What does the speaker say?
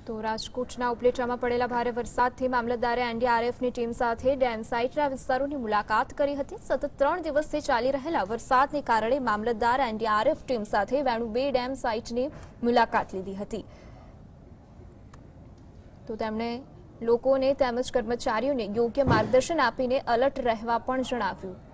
તો રાજકોટના ઉપલેટામાં પડેલા ભારે વરસાદથી મામલતદારે એનડીઆરએફની ટીમ સાથે ડેમ સાઇટના વિસ્તારોની મુલાકાત કરી હતી। સતત 3 દિવસથી ચાલી રહેલા વરસાદને કારણે મામલતદાર એનડીઆરએફ ટીમ સાથે વેણુ 2 ડેમ સાઇટની મુલાકાત લીધી હતી। તો તેમણે લોકોને તેમજ કર્મચારીઓને યોગ્ય માર્ગદર્શન આપીને એલર્ટ રહેવા પણ જણાવ્યું।